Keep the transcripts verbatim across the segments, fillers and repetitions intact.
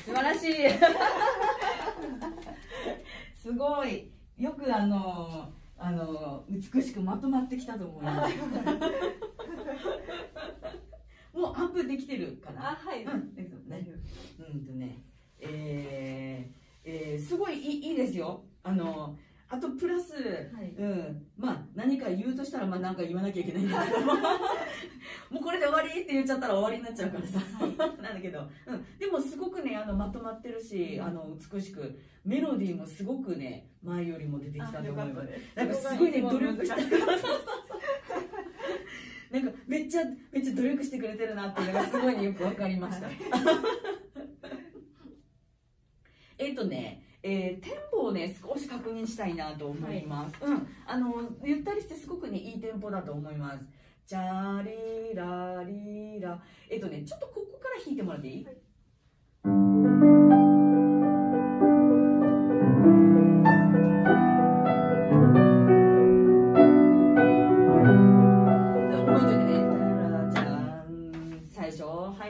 素晴らしい。すごい。よくあのあの美しくまとまってきたと思います。もうアップできてるかな。 あ、はい。 うん、大丈夫。うんとね、えー、えー、すごいいいいいですよ。あのあとプラス、はい、うん、まあ何か言うとしたらまあ何か言わなきゃいけないんだけど、もうこれで終わりって言っちゃったら終わりになっちゃうからさ、はい、なんだけど、うん、でもすごくねあのまとまってるし、あの美しくメロディーもすごくね前よりも出てきたと思います。なんかすごいね努力してる。なんかめっちゃめっちゃ努力してくれてるなっていうのがすごいよくわかりました。えっとね。えー、テンポをね少し確認したいなと思います。はい、うん、あのゆったりしてすごくねいいテンポだと思います。チャリラリラ、えっとねちょっとここから弾いてもらっていい？はい、覚えといてね。タラちゃん最初はい。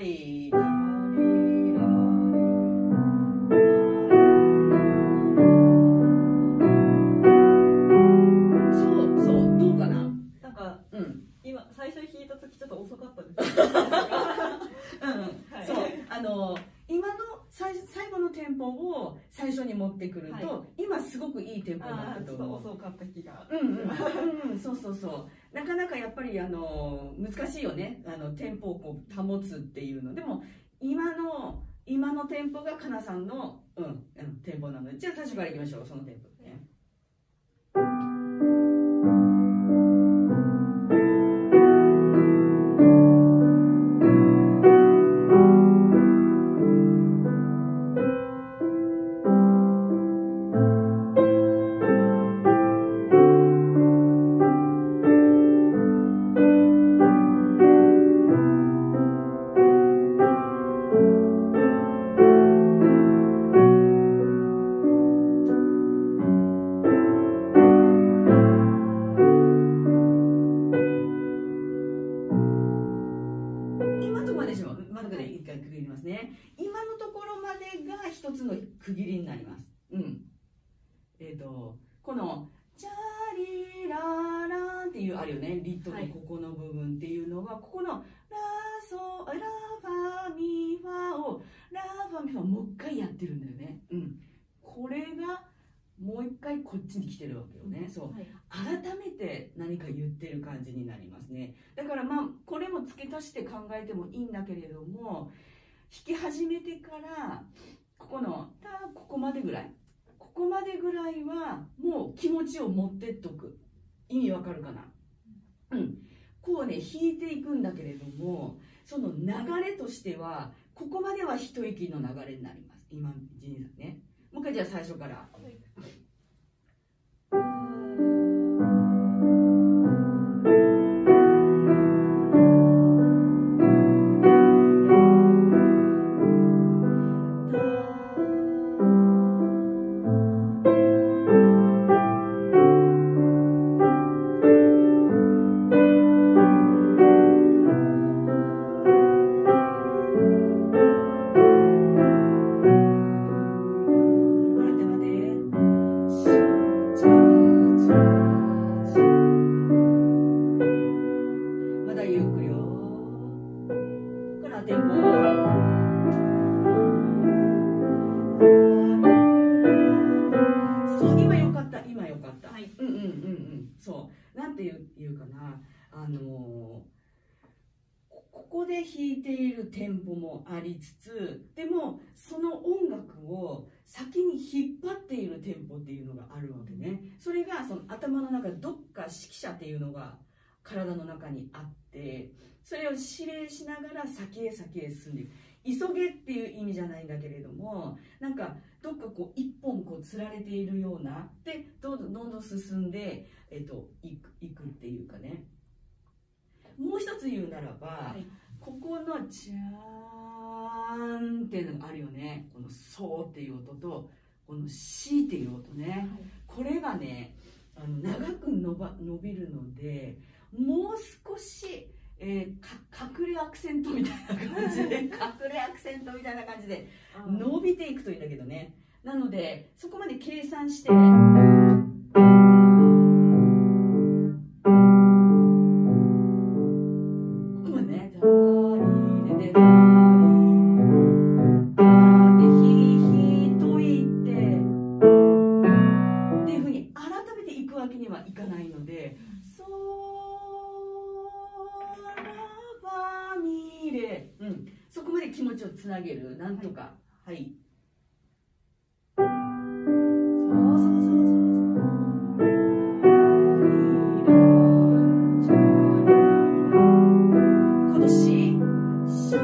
最初弾いた時ちょっと遅かったです。うん、 そう、あの今の最最後のテンポを最初に持ってくると、はい、今すごくいいテンポになったと思う。 遅かった気が。 うんうん、うん、そうそうそう。なかなかやっぱりあの難しいよね。あのテンポをこう保つっていうの。でも今の今のテンポがかなさんのうん、うん、テンポなので、じゃあ最初からいきましょう。そのテンポね。今のところまでが一つの区切りになります。うん。えっ、ー、とこのチャリラランっていうあるよね。リとのここの部分っていうのは、はい、ここのラソラファミファをラファミファもう一回やってるんだよね。うん。これがもう一回こっちに来てるわけよね。そう、はい、改めて何か言ってる感じになりますね。だからまあこれも付け足して考えてもいいんだけれども、弾き始めてからここのたここまでぐらいここまでぐらいはもう気持ちを持ってっとく。意味わかるかな？うん、こうね弾いていくんだけれども、その流れとしてはここまでは一息の流れになります。今ジニーさんね、もう一回じゃあ最初から。はい、なんていうかな、あのー、ここで弾いているテンポもありつつ、でもその音楽を先に引っ張っているテンポっていうのがあるわけね。それがその頭の中でどっか指揮者っていうのが体の中にあって、それを指令しながら先へ先へ進んでいく。急げっていう意味じゃないんだけれども、なんかどっかこう一本こうつられているようなでどんどんどんどん進んで、えっと、いく、いくっていうかね。もう一つ言うならば、はい、ここのチャーンっていうのがあるよね。このソーっていう音とこのシーっていう音ね、はい、これがねあの長く伸ば伸びるので、もう少しえー、か隠れアクセントみたいな感じで隠れアクセントみたいな感じで伸びていくといいんだけどね。なのでそこまで計算して、ここまでね、ダーリーでダーリーでヒーヒーといってっていうふうに改めていくわけにはいかないので、ソラバミレ、うん、そこまで気持ちをつなげる、なんとか、はい。そうそうそうそう。この C、シ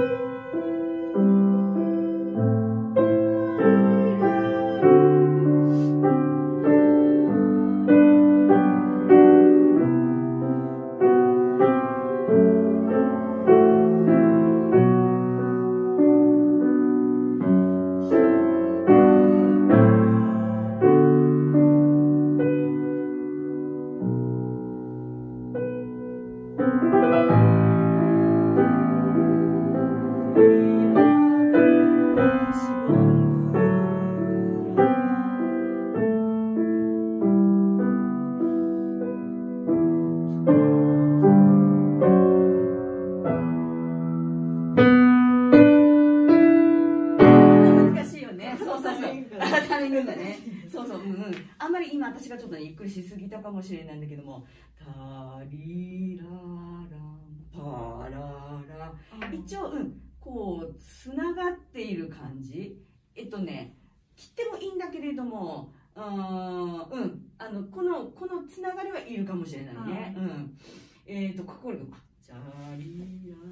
私がちょっと、ね、ゆっくりしすぎたかもしれないんだけども、タリララパララ、一応、うん、こうつながっている感じ。えっとね切ってもいいんだけれども、うん、あのこのこのつながりはいるかもしれないね。うん、えっとここでチャリラ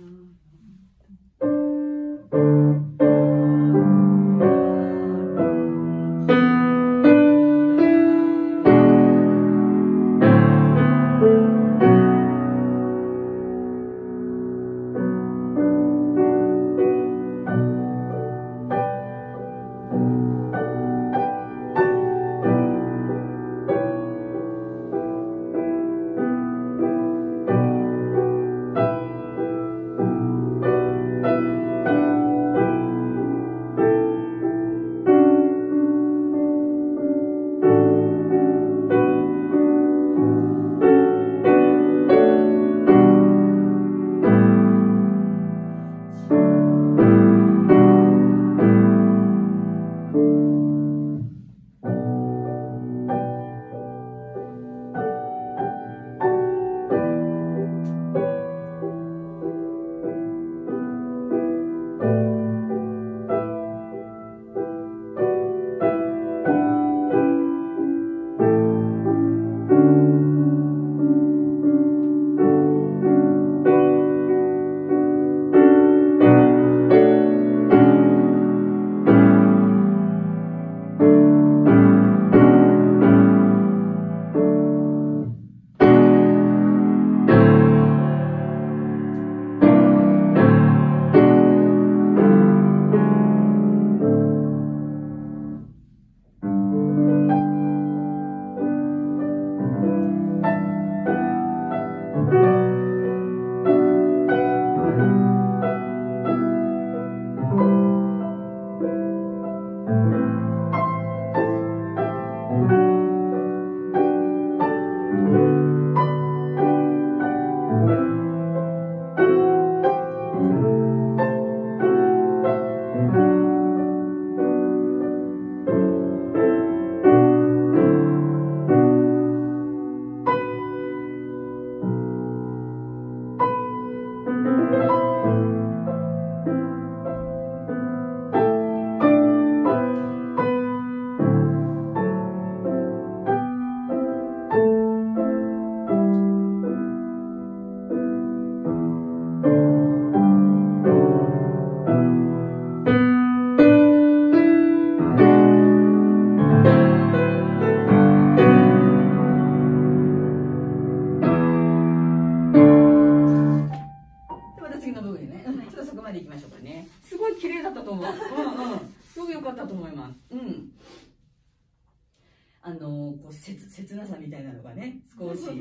あのこう切切なさみたいなのがね少し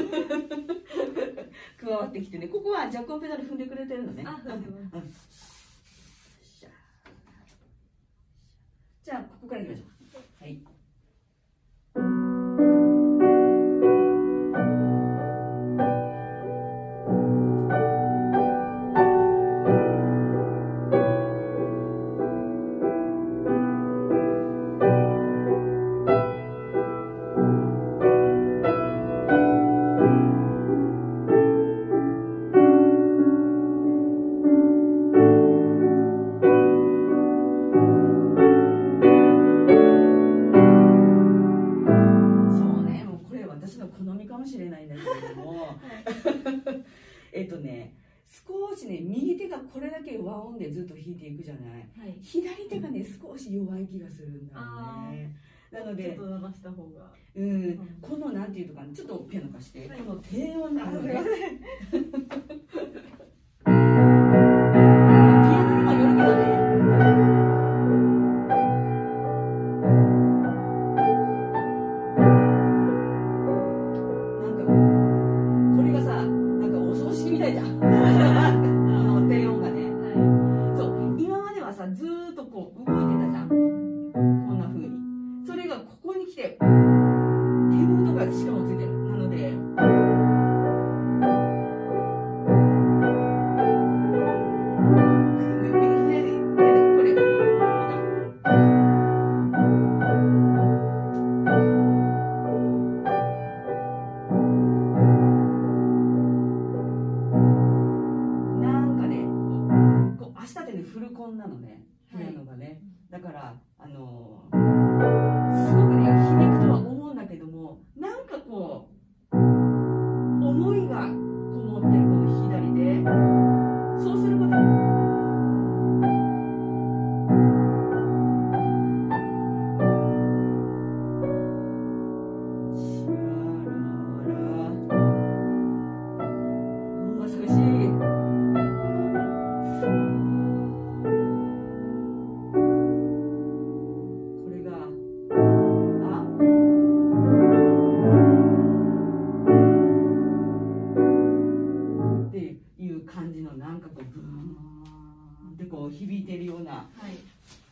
加わってきてね、ここはジャックオンペダル踏んでくれてるのね。 あ、踏んでます。 じゃあここからいきましょう。はい。えっとね、少しね、右手がこれだけ和音でずっと弾いていくじゃない、はい、左手がね少し弱い気がするんだよね。なのでちょっと伸ばした方が、 うん、うん、このなんていうとか、ね、ちょっとピアノ貸して、はい、この低音なのね。ピアノにもよるけどね。フルコンなのね、ピアノがね、だからあのー、すごくね響くとは思うんだけども、なんかこう思いがこもってるこの左で、そうすることもう少し。感じのなんかこうブーンってこう響いてるような、はい、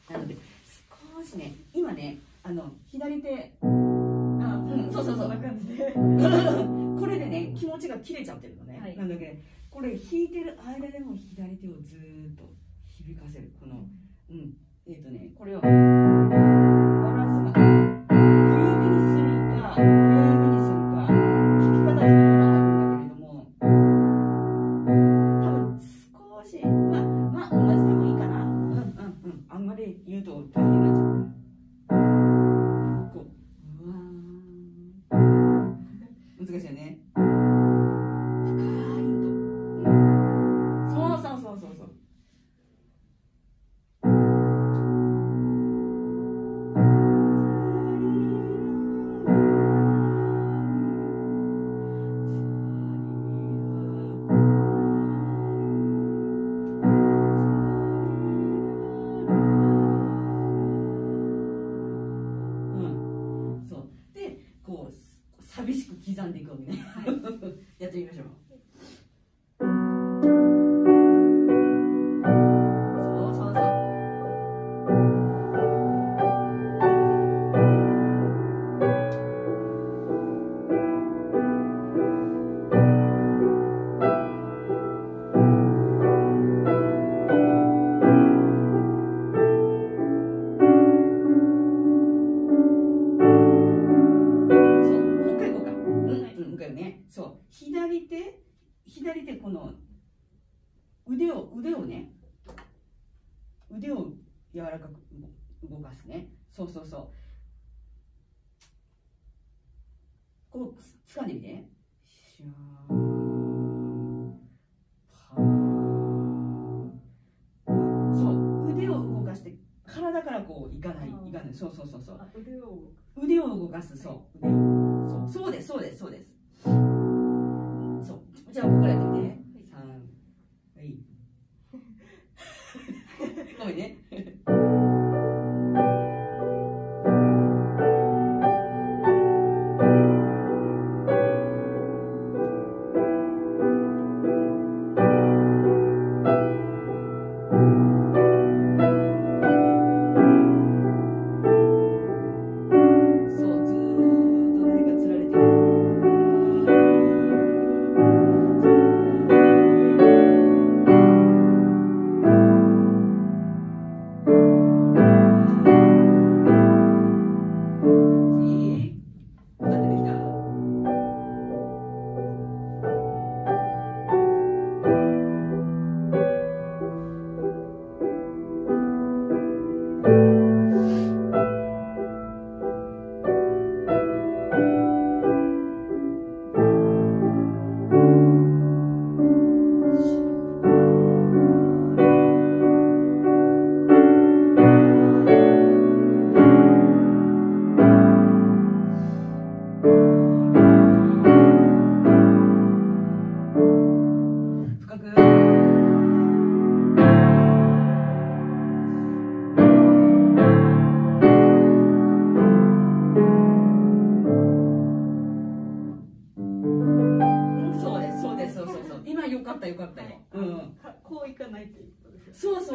なので少しね今ねあの左手あ、うん、そうそうそうな感じでこれでね気持ちが切れちゃってるのね、はい、なのでこれ弾いてる間でも左手をずーっと響かせるこのうんえっ、ー、とねこれをバランスが小指にするか親指にするか弾き方によってはあるんだけれども。まあまあ同じでもいいかな。うんうんうん。あんまり言うと大変になっちゃう。こう、うわー。難しいよね。深い音。うん。そうそうそうそうそう。寂しく刻んでいくわけね。はい、やってみましょう。そうそうそう。そう左手左手この腕を腕をね腕を柔らかく動かすね。そうそうそう。こうつ掴んでみて。シャーパー。そう腕を動かして体からこういかないいかない。そうそうそうそう。 腕を腕を動かす。そう腕をそうそうですそうですそうです。そうじゃあここからやってみて。さんはいごめんね。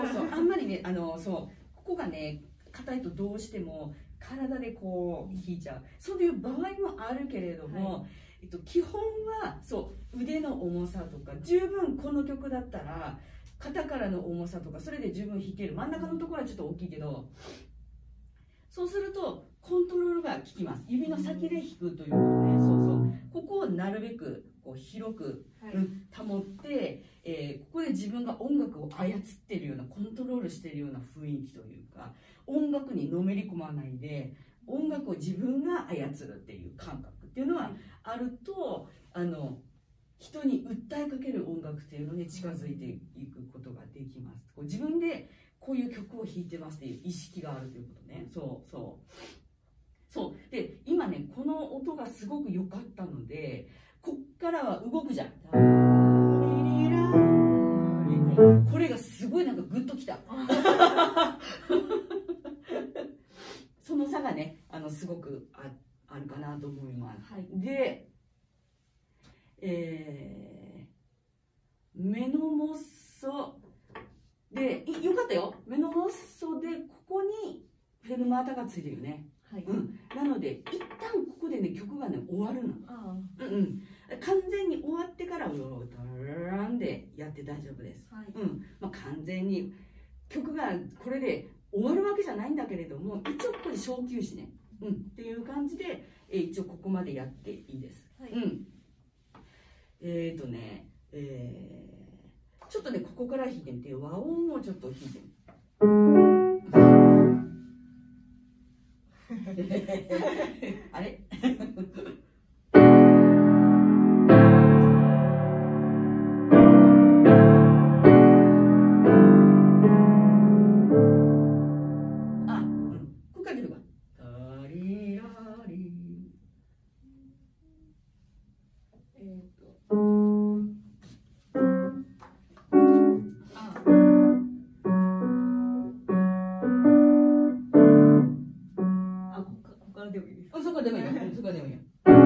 そうそう、あんまりね、あのそうここがね硬いとどうしても体でこう引いちゃう、そういう場合もあるけれども、はい、えっと、基本はそう腕の重さとか、十分この曲だったら肩からの重さとかそれで十分弾ける。真ん中のところはちょっと大きいけど、そうするとコントロールが効きます。指の先で弾くということね。そうそう、ここをなるべくこう広く、はい、保って、えー、ここで自分が音楽を操っているような、コントロールしているような雰囲気というか、音楽にのめり込まないで音楽を自分が操るっていう感覚っていうのはあると、あの人に訴えかける音楽っていうのに近づいていくことができます。こう自分でこういう曲を弾いてますっていう意識があるということね。そうそうそうで、今ねこの音がすごく良かったので、こっからは動くじゃん。これがすごいなんかグッときたその差がね、あのすごく あ, あるかなと思います。はい、で、えー、目のモッソでよかったよ。目のモッソでここにフェルマータがついてるよね。はい、うん、なので一旦ここでね曲がね終わるの。あ、うんうん、完全に終わってからうろうろランでやって大丈夫です。はい、うん、まあ、完全に曲がこれで終わるわけじゃないんだけれども、一応ここで小休止ね、うん、っていう感じで、えー、一応ここまでやっていいです。はい、うん、えっ、ー、とね、えー、ちょっとねここから弾いてみて、和音をちょっと弾いてみてあれそこでもいいよ、そこでもいいよ。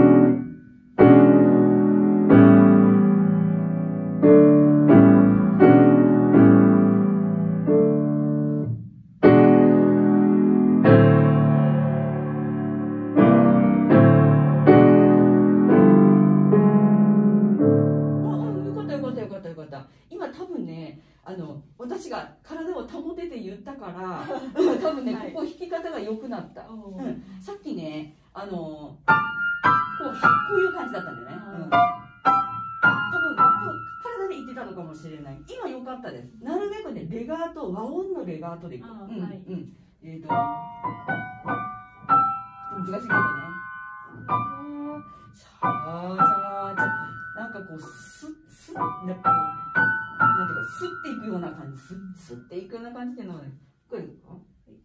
今多分ね、あの私が体を保てて言ったから多分ね、はい、ここ弾き方が良くなった、うん、さっきね、あのこうこういう感じだったんだよね、うん、多分体で言ってたのかもしれない。今良かったです。なるべくねレガート、和音のレガートでいく、うん、はい、うん、えっ、ー、と難しいけどね、シャーシャーシャー、なんかこうスッスッ、なんかこうなんていうか、スッていくような感じ、スッスッていくような感じっていうのはね、これですか？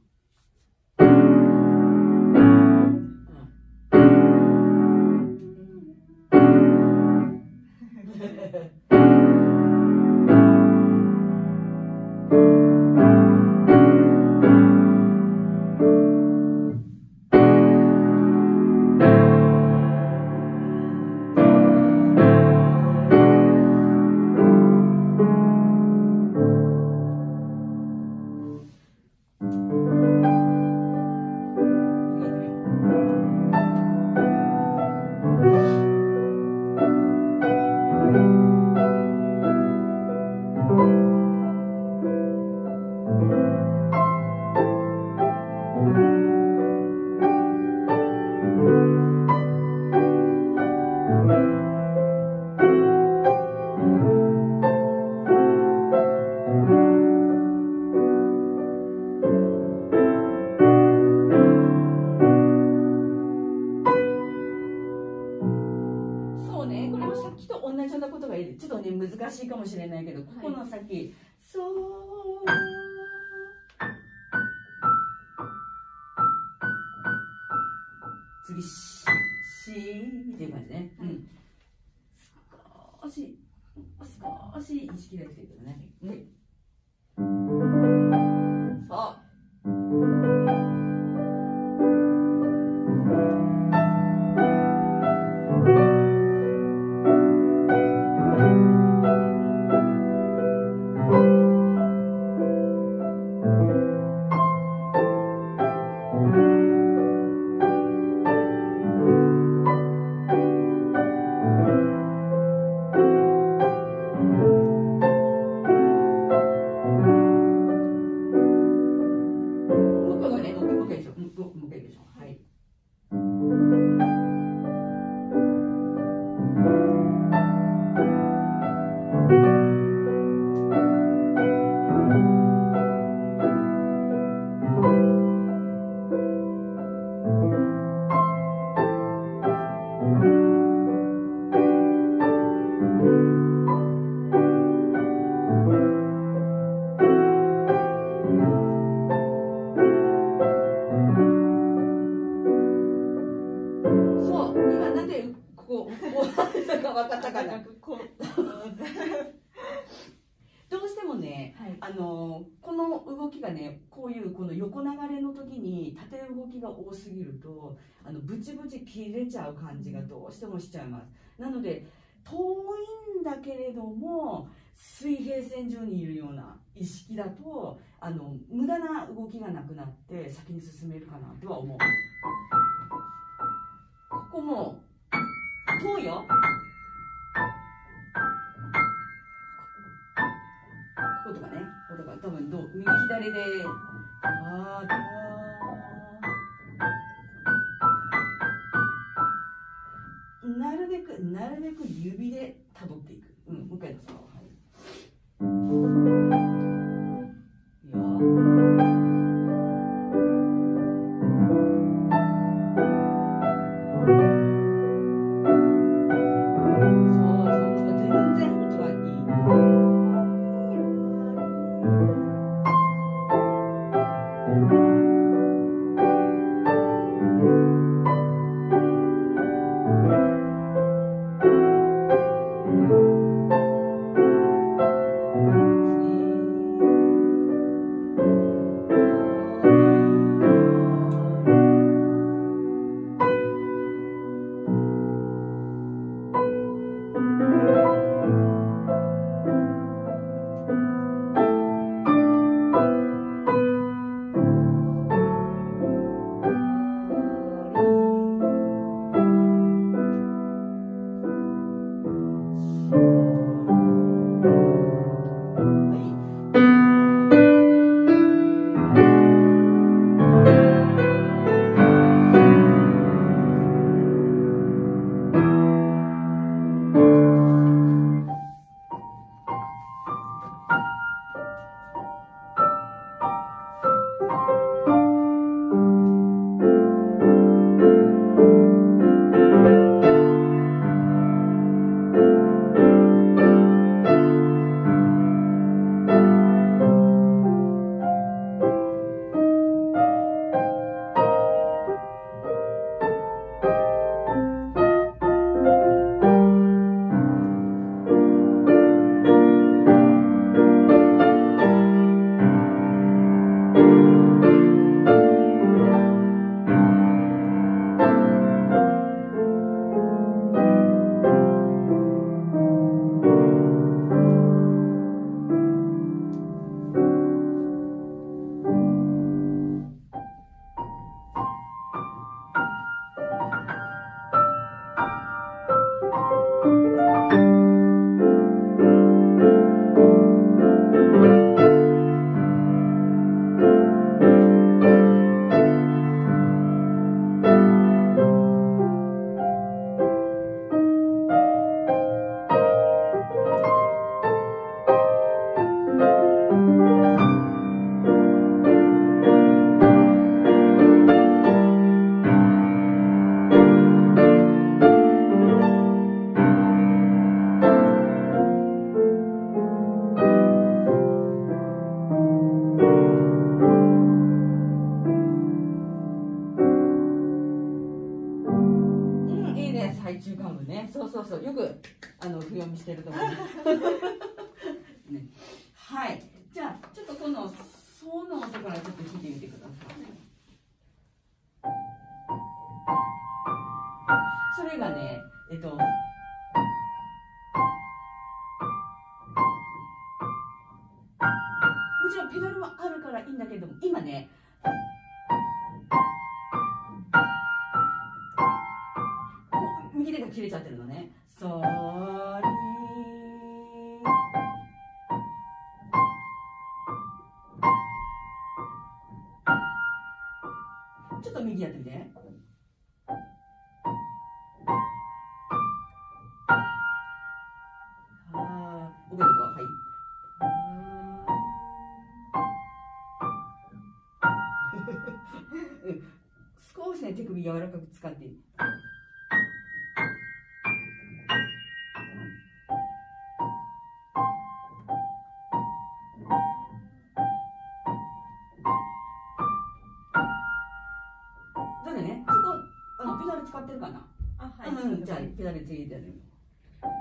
ちょっとね難しいかもしれないけど、ここの先、はい、そう次しっていう感じね、うん、少し少し意識がついてるね、うん、そう分かったかな。 なんかこうどうしてもね、 はい、 あのこの動きがね、こういうこの横流れの時に縦動きが多すぎると、あのブチブチ切れちゃう感じがどうしてもしちゃいます。なので遠いんだけれども水平線上にいるような意識だと、あの無駄な動きがなくなって先に進めるかなとは思う。ここも遠いよ。こことかね、こことか多分どう右左であーだなるべくなるべく指でたどっていく。うん、もう一回どうぞ。はいいいよ。中間部ね、そうそうそう、よくあの譜読みしてると思う、ね、はい、じゃあちょっとこのソの音からちょっと弾いてみてください。それがね、えっともちろんペダルもあるからいいんだけども、今ね右手が切れちゃってるのね。ソリちょっと右やってみて。あー、OK どうぞ。はい。少しね、手首柔らかく使っていい。だね、そこあのペダル使ってるかな。 あ、はい。 うん、じゃあペダルついてる。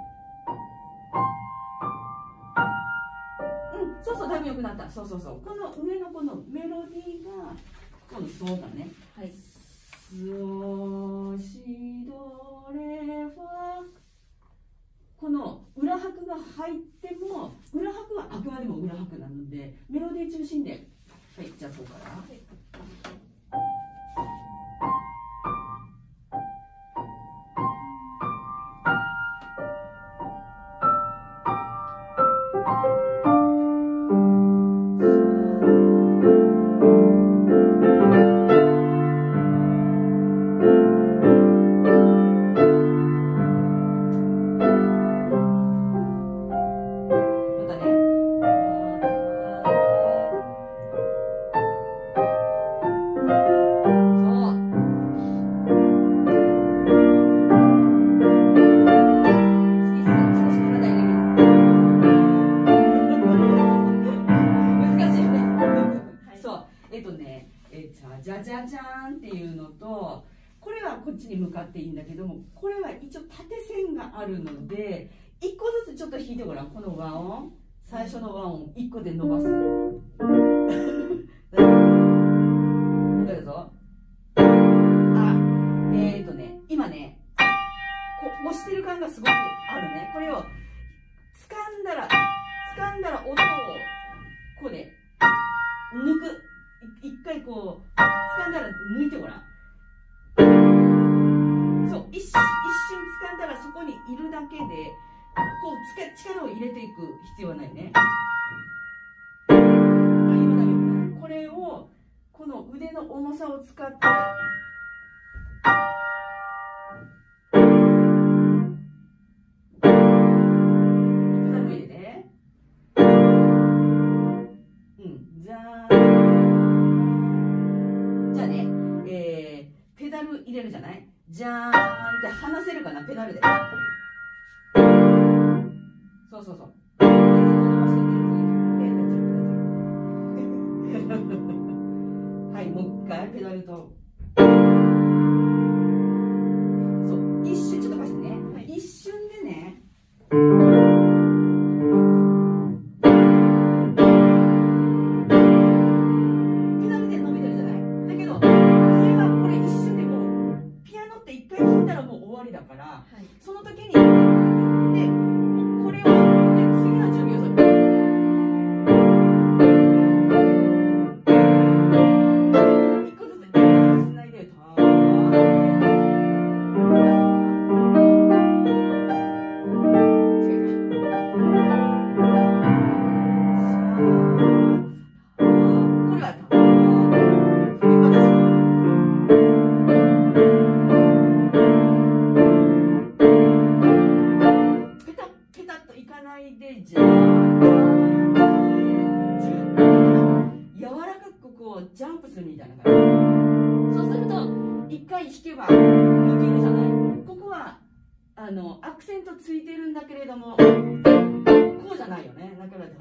多分よくなった。そうそうそう。この上のこのメロディーがこのソだね。 はい。 ソシドレファ。この裏拍が入っても、裏拍はあくまでも裏拍なので、メロディー中心で。はい、じゃあそうから。はい、じゃじゃじゃーんっていうのと、これはこっちに向かっていいんだけども、これは一応縦線があるので、いっこずつちょっと弾いてごらん。この和音、最初の和音いっこで伸ばす。どうぞ。あ、えーとね、今ね、こう押してる感がすごくあるね。これを掴んだら、掴んだら音をこうで抜く。一回こう掴んだら抜いてごらん。そう、一瞬、一瞬掴んだらそこにいるだけで、こうつか力を入れていく必要はないね。あ、今だけ。これをこの腕の重さを使って。ペダル入れるじゃない？じゃーんって離せるかな、ペダルで。そうそうそう。はい、もう一回ペダルと。そう、一瞬ちょっと貸してね。はい、一瞬でね。ペダルで伸びてるじゃない？だけど。終わりだから、はい、その時にでこれをで次の準備をする。一個ずつ一個ずつつないでると。これはでじゃー柔らかくこうジャンプするみたいな感じ。そうすると一回弾けば抜けるじゃない。ここはあのアクセントついてるんだけれどもこうじゃないよね。だから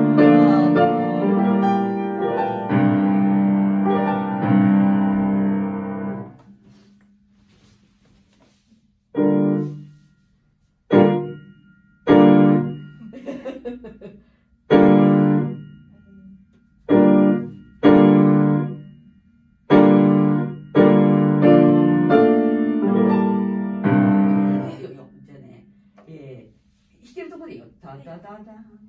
タタタタ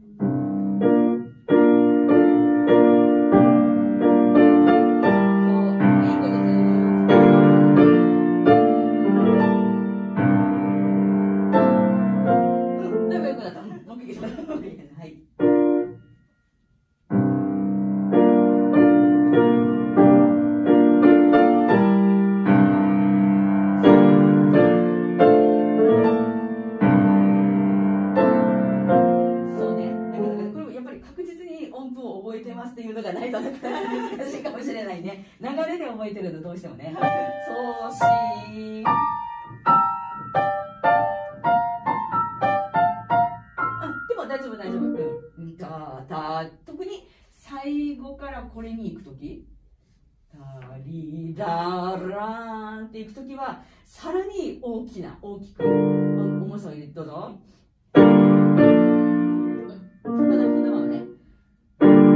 っていうのがないとなかなか難しいかもしれないね。流れで覚えてるのどうしてもね。そうしあ、でも大丈夫大丈夫。うん、たた特に最後からこれに行くとき、タリダランって行くときはさらに大きな大きく重さを入れてどうぞ。このままね。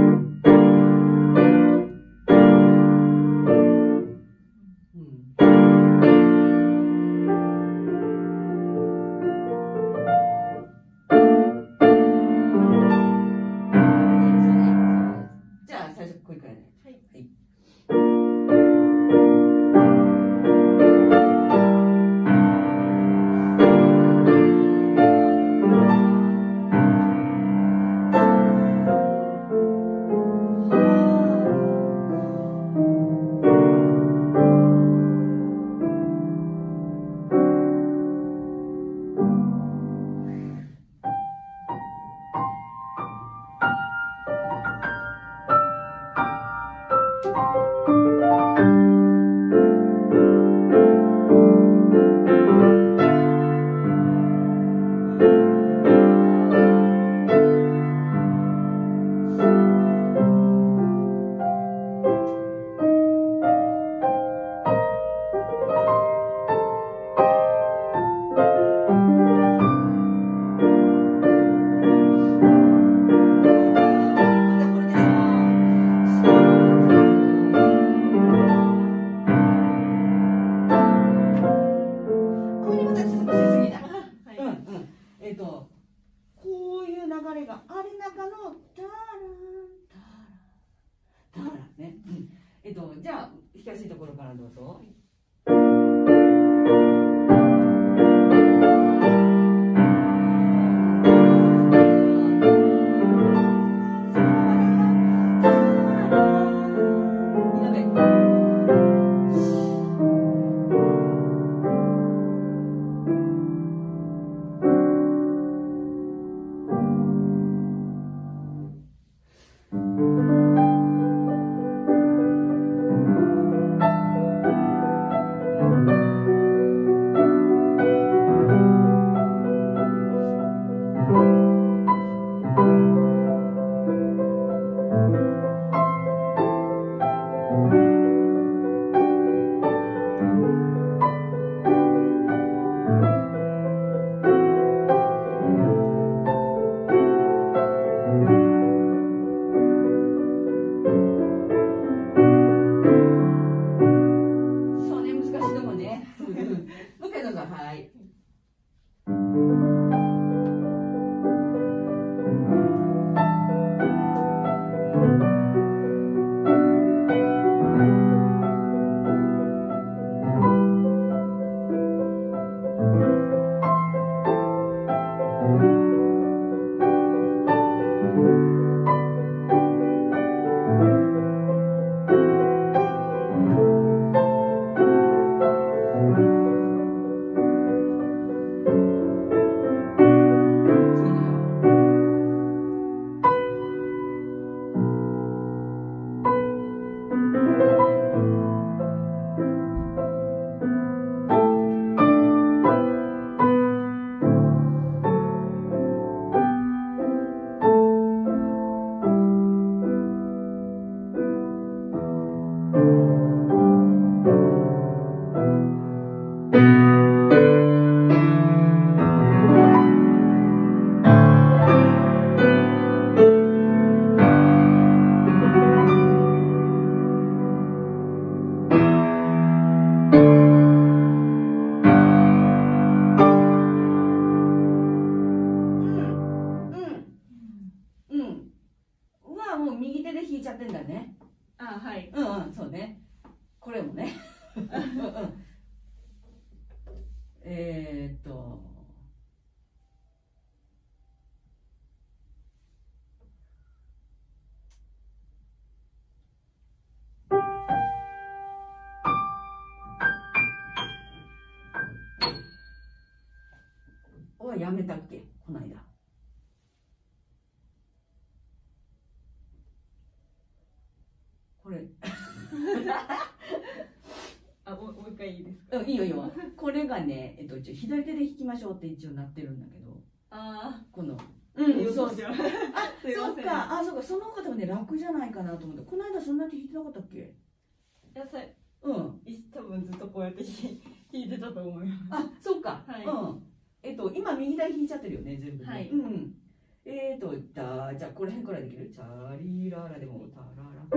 きやすいところからどうぞ。えーっとはやめたっけこの間。これあ、もうもう一回いいですか？ うん、いいよいいよ。これがね、えっと、一応左手で弾きましょうって一応なってるんだけど、 あこのううん、 そそううですよ。 あ、 すいません。 そうか、あ、そうか、その方もね楽じゃないかなと思って、この間そんなに弾いてなかったっけ？ いや、さうん。 い多分ずっとこうやって弾いてたと思います。 あ、そうか。 はいうん。えっと今右台弾いちゃってるよね全部ね。 はい。 うん。えっとだじゃあこれ辺からできる？チャリララでもタララ。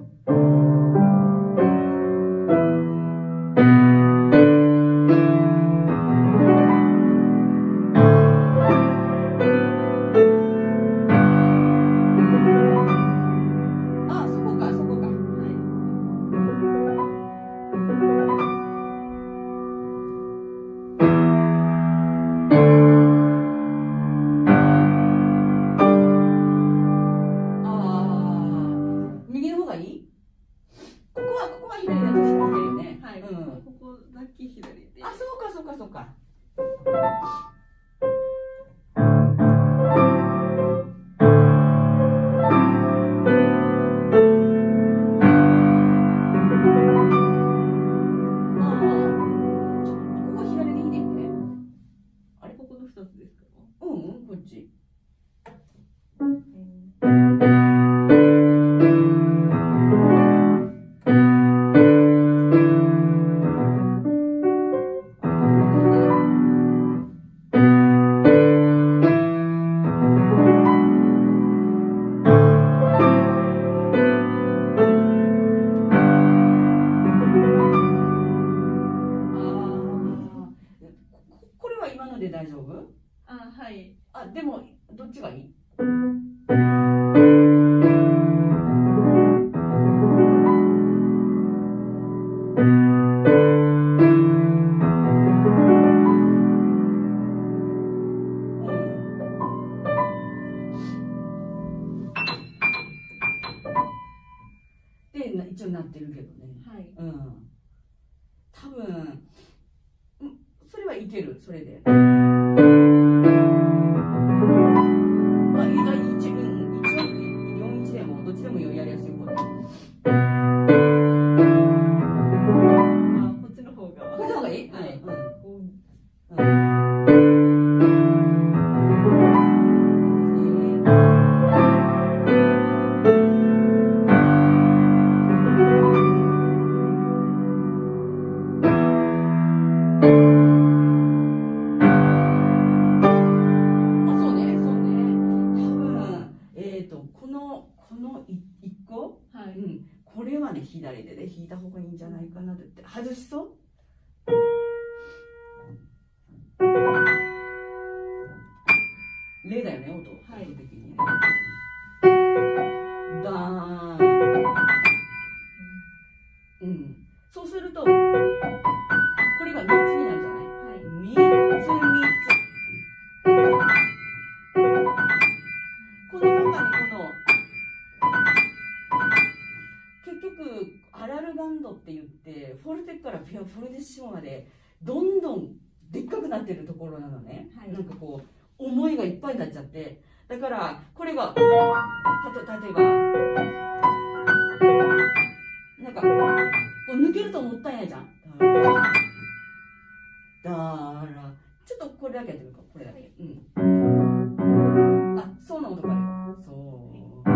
大丈夫？ あ、はい。 あ、でもどっちがいい？ 多分それはいける。それで。左手で弾いた方がいいんじゃないかなって。外しそう？レだよね、音。はい、音的にね。ダーン。うん。そうすると、これがみっつになるじゃない？はい。みっつみっつ。この方がね、この、結局アラルガンドって言ってフォルテからピアフォルテッシモまでどんどんでっかくなってるところなのね、はい、なんかこう思いがいっぱいになっちゃって、だからこれがたと例えばなんかこう抜けるともったいないじゃん。だからちょっとこれだけやってみるか。これだけ、はい、うん。あ、そうな音からよ。そう。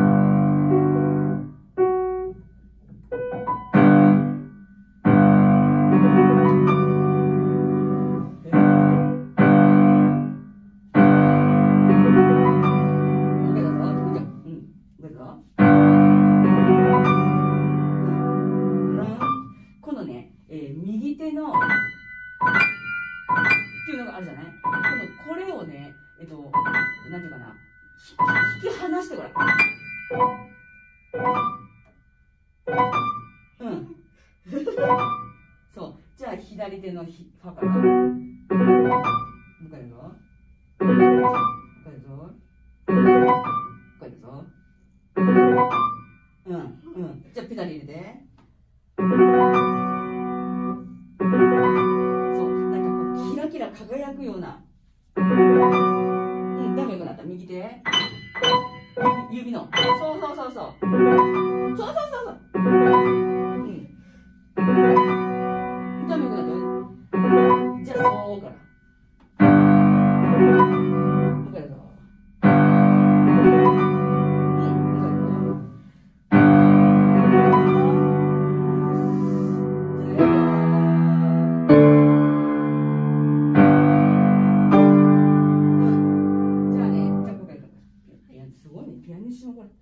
左手のファからもう一回やるぞ、もう一回やるぞ、もう一回やるぞ、うんうん、じゃあペダル入れて、そうなんかこうキラキラ輝くような、うん、だめよくなった。右手指の、そうそうそうそうそうそうそうそう、うんダメよくなった。じゃあそうからもう一回やるぞ、うん、もう一回やるぞ、じゃあね、じゃあもう一回やる。いやすごいね、ピアニッシモこれ。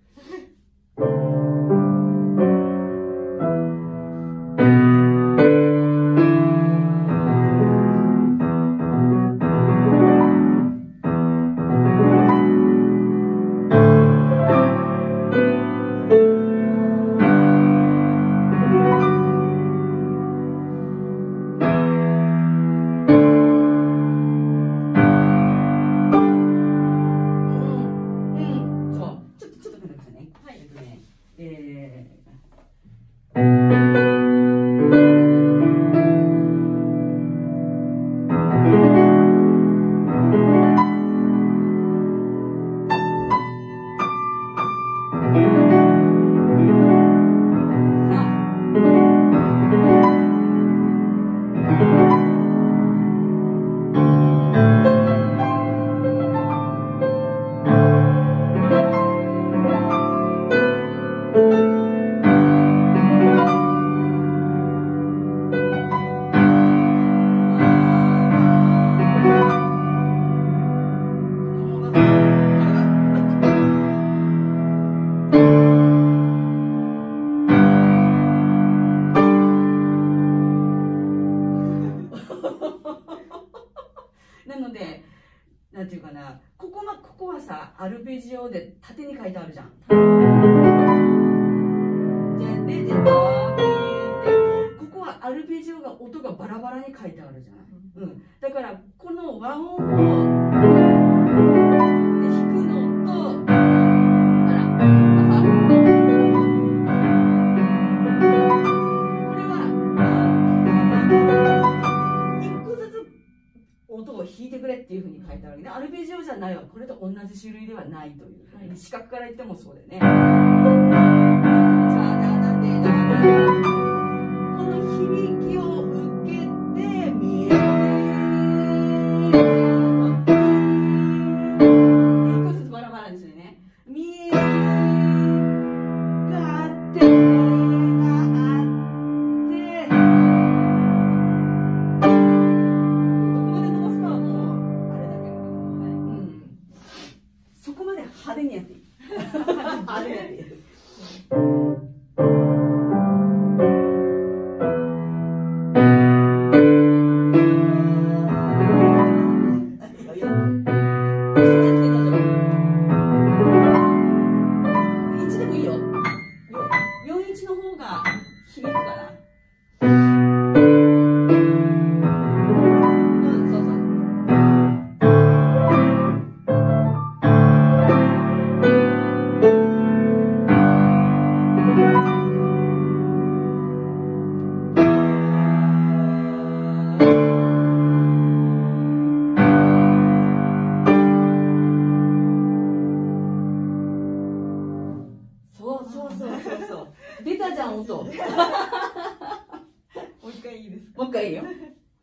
なので、なんていうかな、ここは、ここはさ、アルペジオで縦に書いてあるじゃん。じゃあ、で、で、バーピーって、ここはアルペジオが音がバラバラに書いてあるじゃない。うん。だから、この和音を、で、弾くのと、あら、あこれは、 くれっていうふうに書いてあるわけね。アルペジオじゃないわ。これと同じ種類ではないという、 はい、 視覚から言ってもそうだよね。じゃあじゃあだってだからこの響きを受けてみえ一個ずつバラバラにするね。みがあってがあってどこまで伸ばすかはもうあれだけど、はい、うん、そこまで派手にやっていい。派手にやっていい。出たじゃん音。もう一回いいですか？ もう一回いいよ。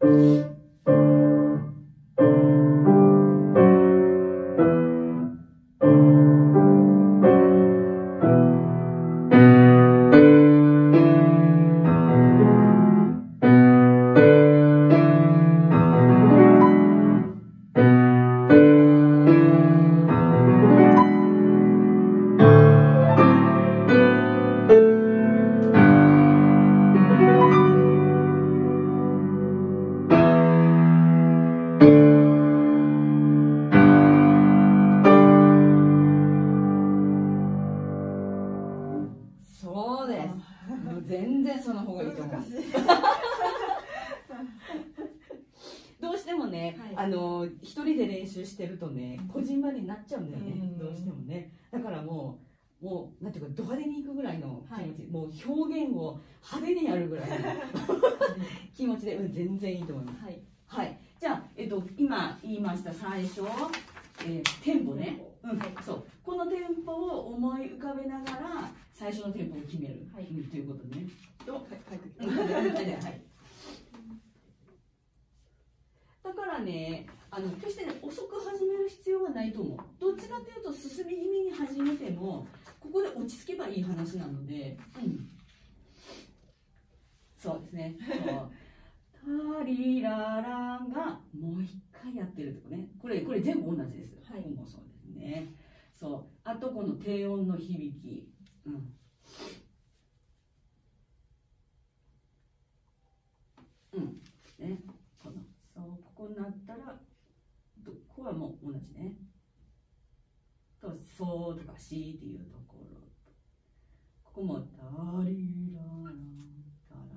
そうです。もう全然その方がいいと思う。どうしてもね、はい、あの一人で練習してるとね、こじんまりになっちゃうんだよね、うん、どうしてもね。だからもう、もうなんていうか、ド派手にいくぐらいの気持ち、はい、もう表現を派手にやるぐらいの気持ちで、うん、全然いいと思います。はい、はい、じゃあ、えっと、今言いました最初、えー、テンポね、うん、はい、そう、このテンポを思い浮かべながら最初のテンポを決める、はい、うん、ということね。と、はい、はい。だからね、あの決して、ね、遅く始める必要はないと思う。どっちかというと進み気味に始めてもここで落ち着けばいい話なので、うん、そうですね。そうタリラランがもう一回やってるとこね。これこれ全部同じです。はい、もそうですね。そう。あとこの低音の響き、うん。うん。ね。このそうここになったらどこはもう同じね。とそうとかしっていうところ。ここもタリラランタララ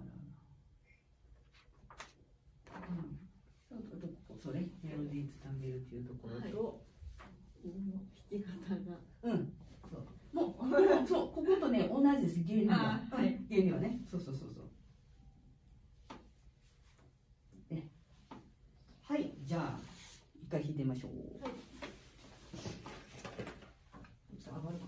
ラン。うん。そうとここそれメロディーつかめるっていうところと、はい、弾き方がうんそうもうそうこことね同じです原理は、はい、原理はねそうそうそうそうねはいじゃあ一回弾いてみましょう。はい、上がるかな。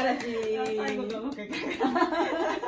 晴らしい。 最後がうまくいかなかった